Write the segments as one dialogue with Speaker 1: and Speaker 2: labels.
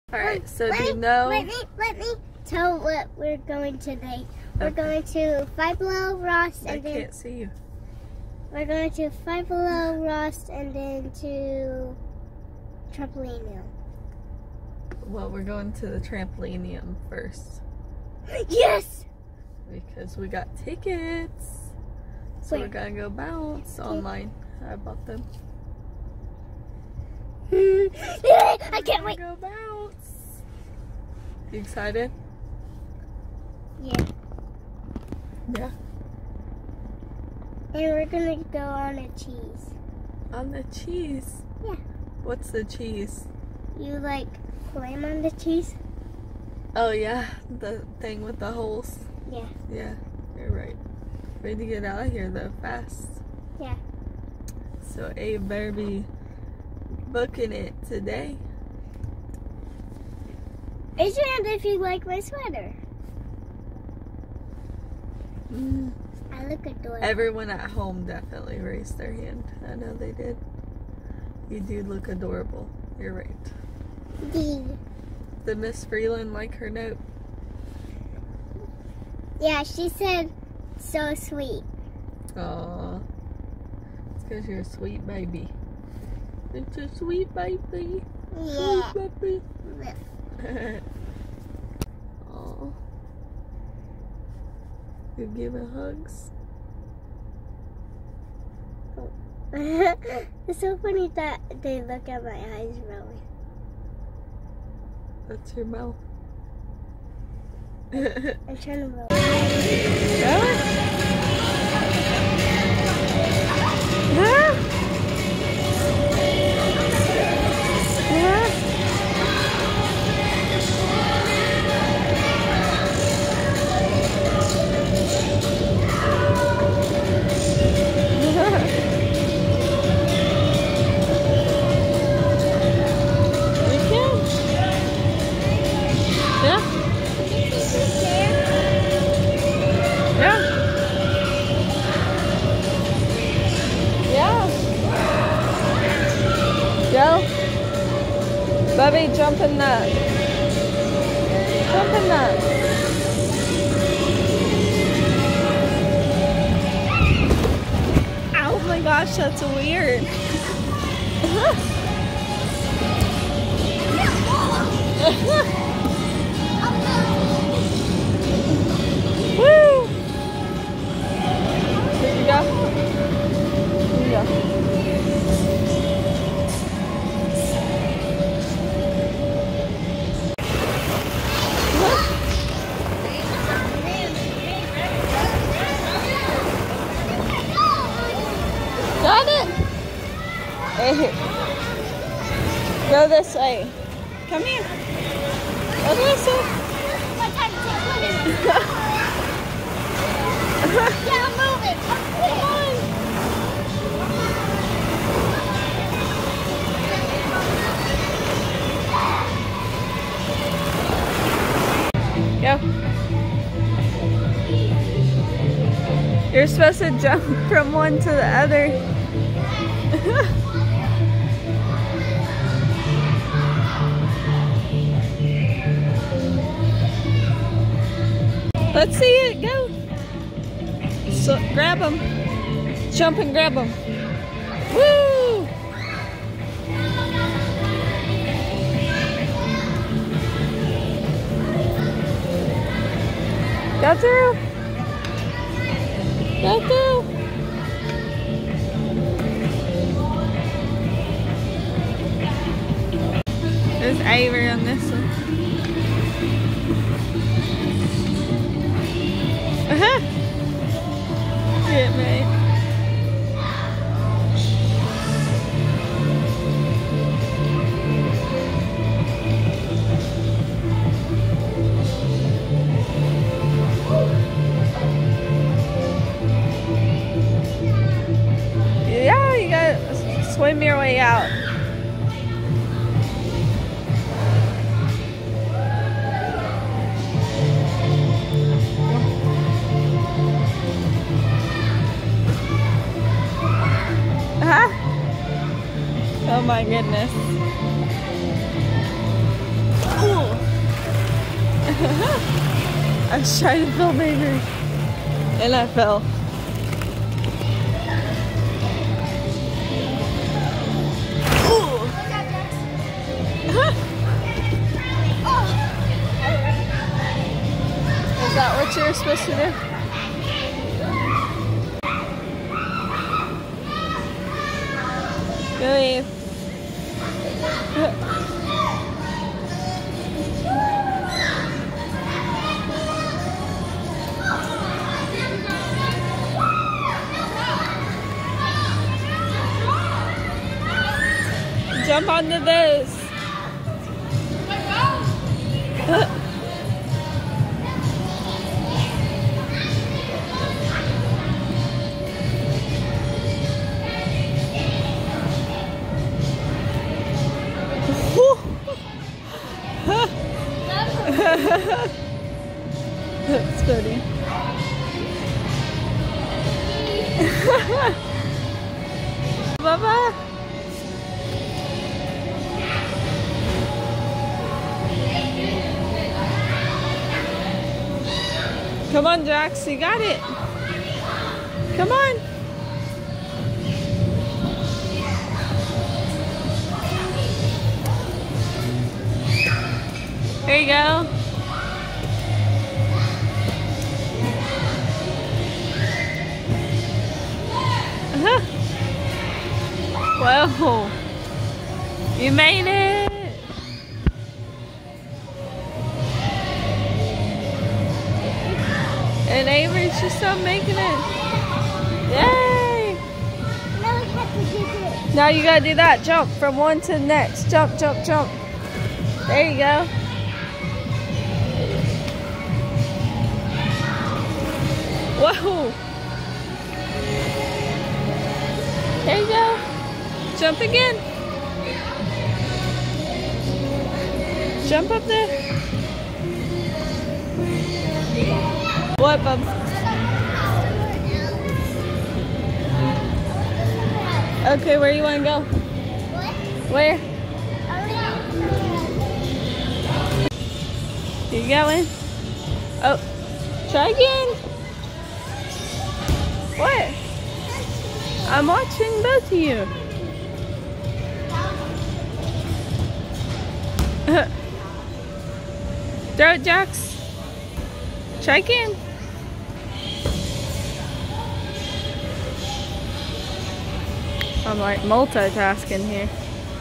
Speaker 1: Alright, so do you know?
Speaker 2: Let me tell what we're going today. We're going to Five Below, Ross, and then...
Speaker 1: I can't see you.
Speaker 2: We're going to Five Below, Ross, and then to Trampolinium.
Speaker 1: Well, we're going to the Trampolinium first.
Speaker 2: Yes!
Speaker 1: Because we got tickets. So we're gonna go bounce online. I bought them.
Speaker 2: I can't wait.
Speaker 1: Go bounce. You excited?
Speaker 2: Yeah.
Speaker 1: Yeah.
Speaker 2: And we're gonna go on a cheese.
Speaker 1: On the cheese?
Speaker 2: Yeah.
Speaker 1: What's the cheese?
Speaker 2: You like climb on the cheese?
Speaker 1: Oh yeah, the thing with the holes.
Speaker 2: Yeah.
Speaker 1: Yeah, you're right. We need to get out of here though, fast.
Speaker 2: Yeah.
Speaker 1: So Abe better be booking it today.
Speaker 2: Raise your hand if you like my sweater. I look adorable.
Speaker 1: Everyone at home definitely raised their hand. I know they did. You do look adorable. You're right. Did Miss Freeland like her note?
Speaker 2: Yeah, she said so sweet.
Speaker 1: Aww. It's because you're a sweet baby. It's a sweet baby.
Speaker 2: Yeah.
Speaker 1: Sweet baby. Aww. You giving hugs?
Speaker 2: It's so funny that they look at my eyes rolling.
Speaker 1: That's your mouth.
Speaker 2: I'm trying to roll.
Speaker 1: Go. Bubby, jump in that. Jump in that. Oh my gosh, that's weird. Woo! Here you go. Here you go. Got it? Hey. Go this way. Come here. Go this way.
Speaker 2: Yeah, I'm moving. Come on.
Speaker 1: Go. You're supposed to jump from one to the other. Let's see it. Go. So, grab them. Jump and grab them. Woo! Go through. Go through. There's Avery on this one. Get me. Yeah, you gotta swim your way out. Oh my goodness. I was trying to film Avery and I fell. Is that what you're supposed to do? Go Eve. Jump onto this. That's funny. Baba. Come on, Jax, you got it. Come on. There you go. Whoa. You made it. And Avery's just not making it. Yay!
Speaker 2: Now we have to do this.
Speaker 1: Now you gotta do that. Jump from one to the next. Jump, jump, jump. There you go. Whoa! There you go. Jump again. Jump up there. What, bub? Okay, where you want to go? Where? You going? Oh, try again. What? I'm watching both of you. Throw it, Jax. Try again. I'm like multitasking here.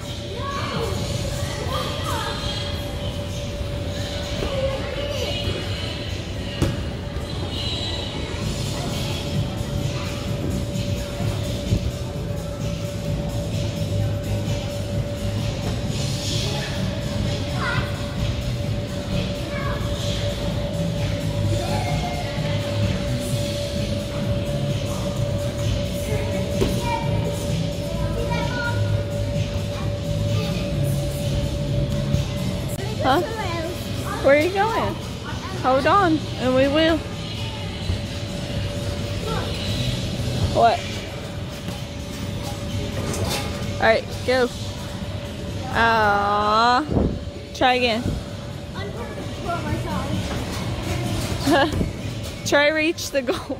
Speaker 1: Huh? Where are you going? Hold on, and we will. What? Alright, go. Try again. Try reach the goal.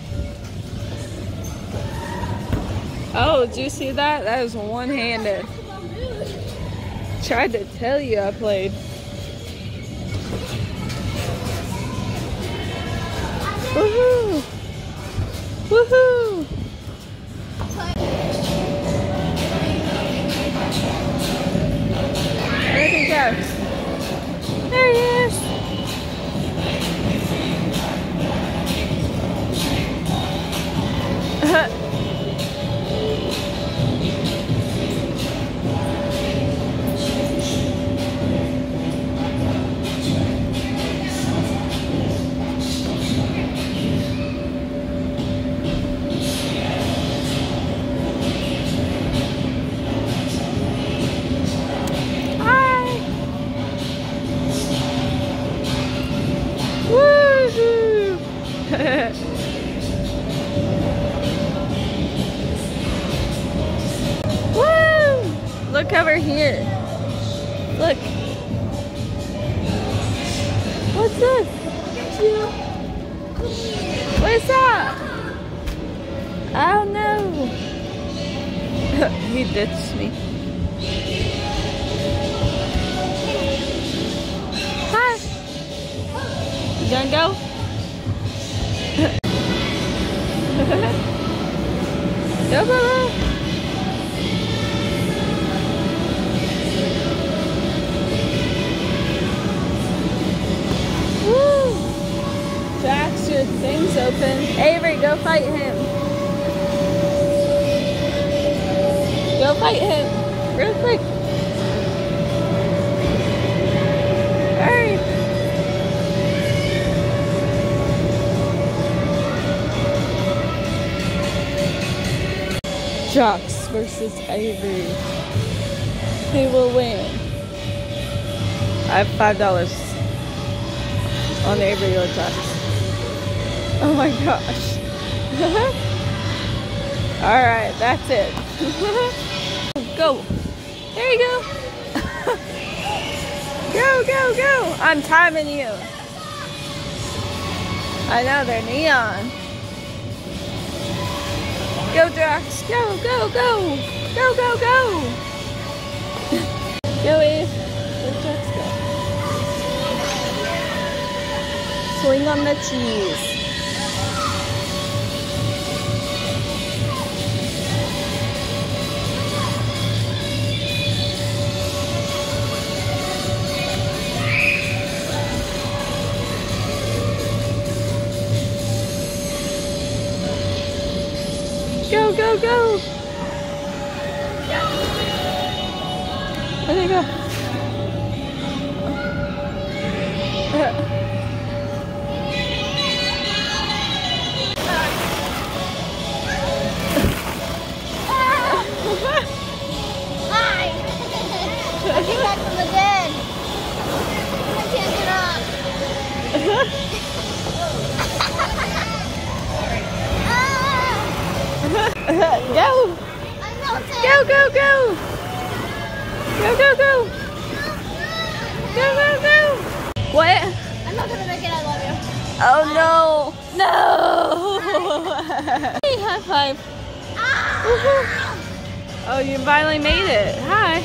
Speaker 1: Oh, did you see that? That was one-handed. Tried to tell you I played. Woohoo! Woohoo! Where'd he go? There he is! Woo! Look over here. Look. What's What's this? What is that? Oh no! He ditched me. Hi! You gonna go? Go, Bella! Woo! Jax, your thing's open. Avery, go fight him. Go fight him. Real quick. Hurry. Jax versus Avery. Who will win? I have $5 on Avery or Jax. Oh my gosh. Alright, that's it. Go. There you go. Go, go, go. I'm timing you. I know, they're neon. Go, Jax. Go, go, go. Go, go, go. Go, Eve. Where'd Jax go? Swing on the cheese. Go, go, go! Where'd he go?
Speaker 2: Hi! I came back from the dead. I can't get up.
Speaker 1: Go!
Speaker 2: I'm melting.
Speaker 1: Go, go, go! Go, go, go! Go, go, go! What?
Speaker 2: I'm not gonna make it, I love you.
Speaker 1: Oh no! No! Hey, high five!
Speaker 2: Ah!
Speaker 1: Oh, you finally made it. Hi.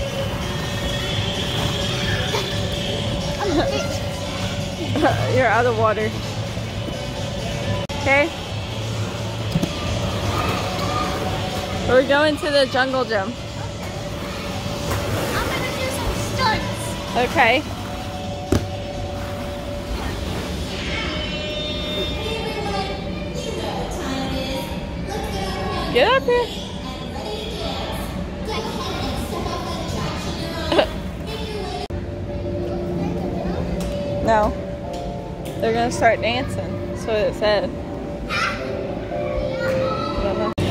Speaker 1: You're out of water. Okay? We're going to the jungle gym.
Speaker 2: I'm gonna do some stunts.
Speaker 1: Okay. Get up here. No. They're gonna start dancing. That's what it said. I don't know.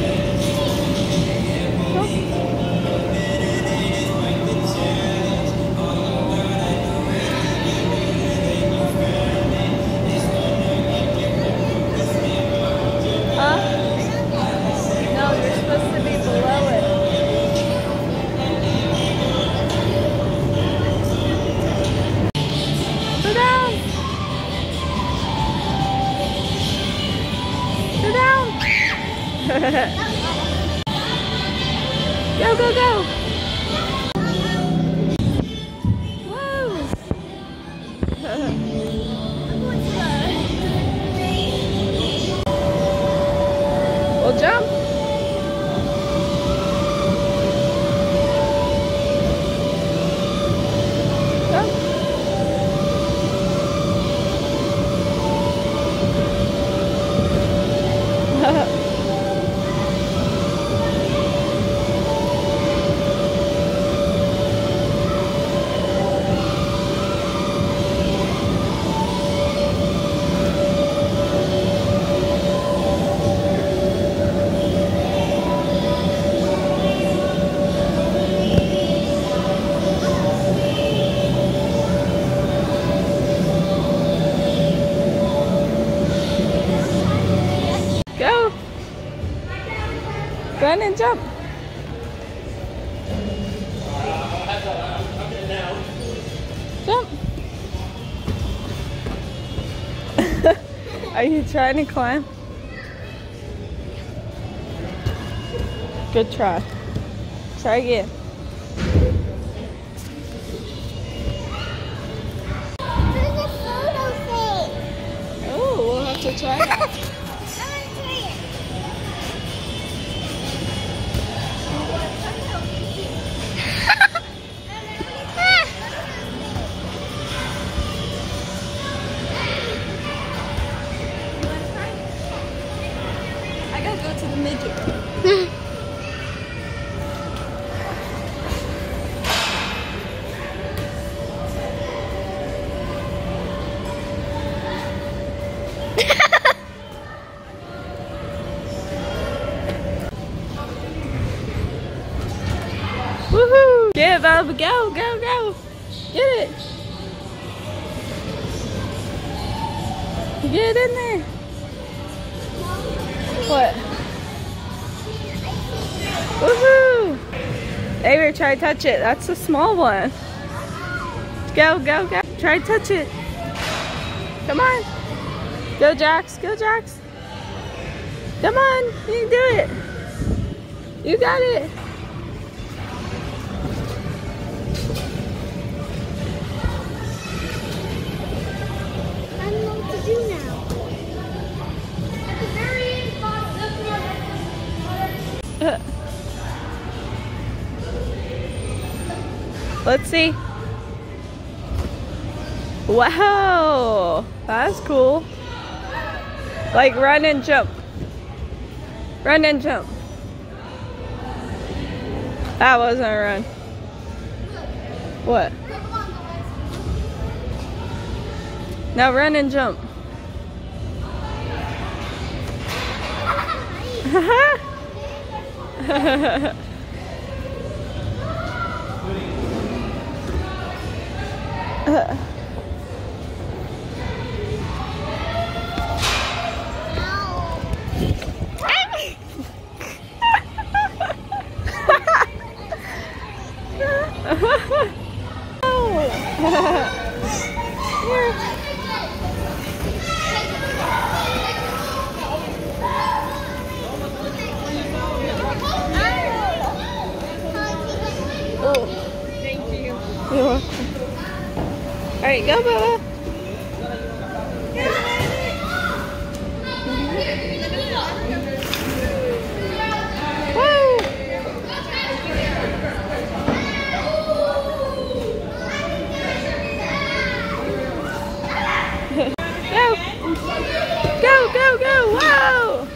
Speaker 1: Go, go, go! Whoa! We'll jump. Go. Go! Run and jump! Jump! Are you trying to climb? Good try. Try again.
Speaker 2: There's a photo thing.
Speaker 1: Oh, we'll have to try that. I gotta go to the midget. Woohoo! Get it, Bub. Go, go, go. Get it. Get in there. What? Woohoo! Avery, try to touch it. That's a small one. Go, go, go. Try to touch it. Come on. Go, Jax. Go, Jax. Come on. You can do it. You got it.
Speaker 2: I don't know what to do now.
Speaker 1: Let's see. Wow, that's cool. Like run and jump. Run and jump. That wasn't a run. What? Now run and jump. Thank you. You're welcome. All right, go, Bubba. Woo! Go! Go, go, go! Whoa!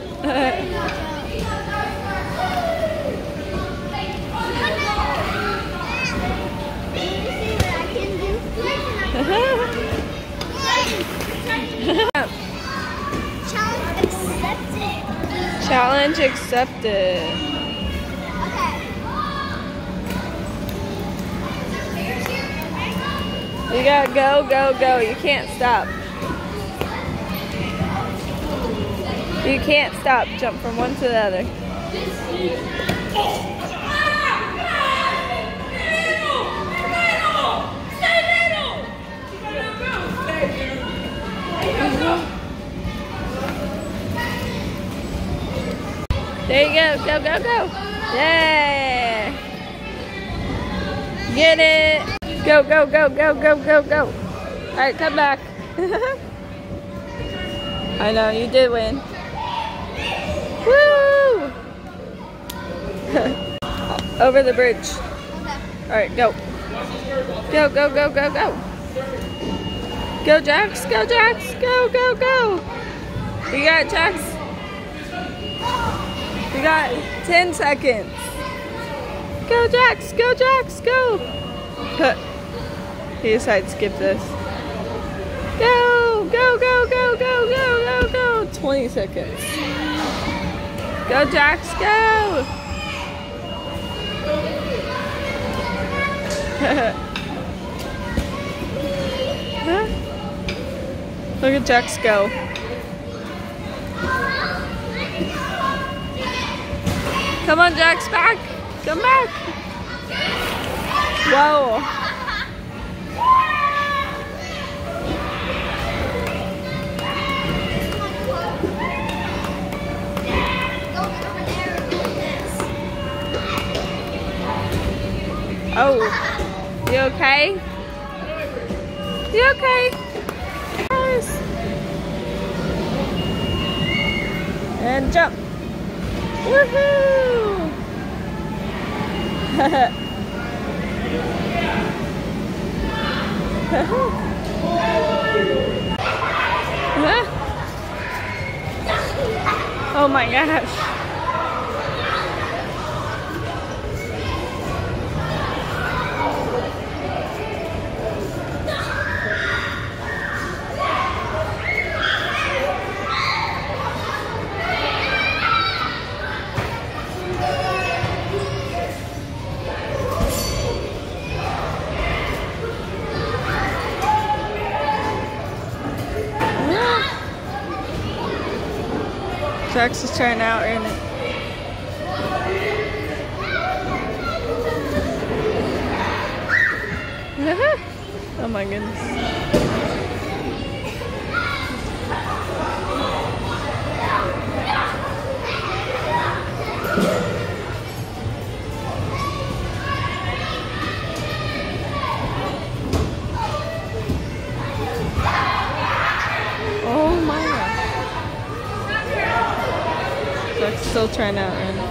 Speaker 1: Challenge accepted. You gotta go, go, go. You can't stop. You can't stop. Jump from one to the other. There you go. Go, go, go. Yeah. Get it. Go, go, go, go, go, go, go. All right, come back. I know, you did win. Woo! Over the bridge. All right, go. Go, go, go, go, go. Go, Jax. Go, Jax. Go, go, go. You got it, Jax. We got 10 seconds. Go, Jax. Go, Jax. Go. He decided to skip this. Go, go, go, go, go, go, go, go. 20 seconds. Go, Jax, go. Look at Jax go. Come on, Jax, back. Come back. Whoa. okay? You okay? Yes. And jump. Woohoo! Oh my gosh. Jax is trying out in it. Oh my goodness. Oh my gosh. Jax is still trying out in it.